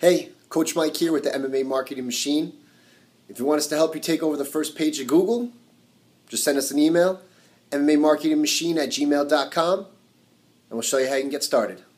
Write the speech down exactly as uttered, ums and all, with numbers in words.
Hey, Coach Mike here with the M M A Marketing Machine. If you want us to help you take over the first page of Google, just send us an email, M M A Marketing Machine at gmail dot com, and we'll show you how you can get started.